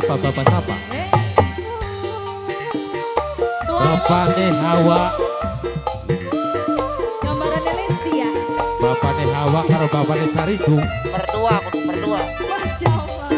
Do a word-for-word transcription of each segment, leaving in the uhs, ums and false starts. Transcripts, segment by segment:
siapa? Bapak siapa? Bapaknya Hawa. Gambarannya Lesti ya? Bapaknya Hawa karo bapaknya Caridu. Berdua, kudu berdua. Masya Allah.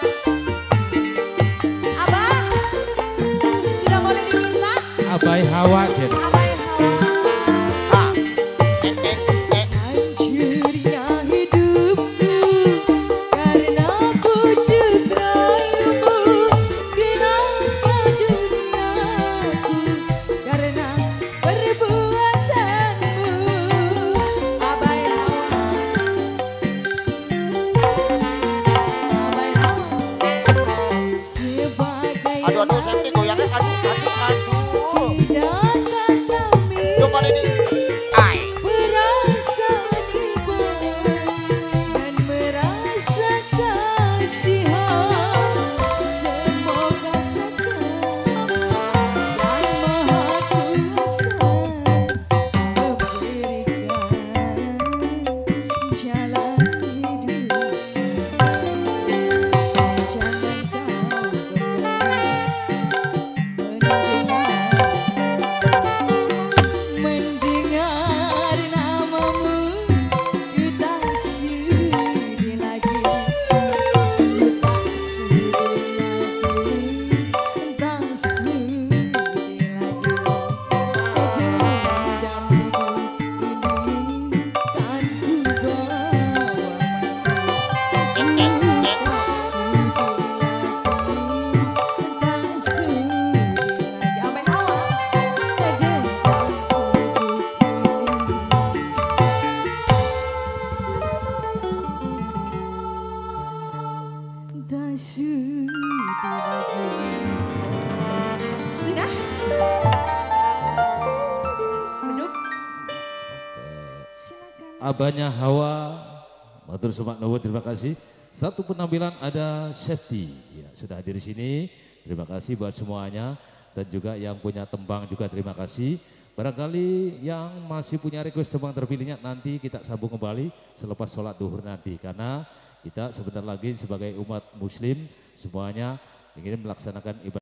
Abah, sudah boleh diminta? Abai Hawa, Jen. Abah yang hawa. Ah, eh, eh, eh. Hancurnya hidupku karena pucuk rayumu. Gelapnya duniaku karena perbuatanmu. Abah yang hawa. Abah yang hawa. Sebagai Aduh, aduh, saya ini goyangnya aduh, aduh, aduh. tindakan kami. Coba ini. Ai. Perasaan iba dan merasa kasihan. Semoga saja Yang Maha Kuasa memberikan jalan hidup. Jangan kau mendengar Mendengar namamu ku tak sudi lagi, ku tak sudi lagi, tak sudi lagi. Dendam hidup ini kan ku bawa mati, ku tak sudi lagi, tak sudi lagi. Sampai hawa. Tak sudi lagi. Sudah? Duduk. Silakan. Abahnya Hawa, matur sumak nuwun, terima kasih. Satu penampilan ada safety, ya, sudah hadir di sini. Terima kasih buat semuanya dan juga yang punya tembang juga terima kasih. Barangkali yang masih punya request tembang terpilihnya nanti kita sambung kembali selepas sholat duhur nanti, karena kita sebentar lagi sebagai umat muslim semuanya ingin melaksanakan ibadah.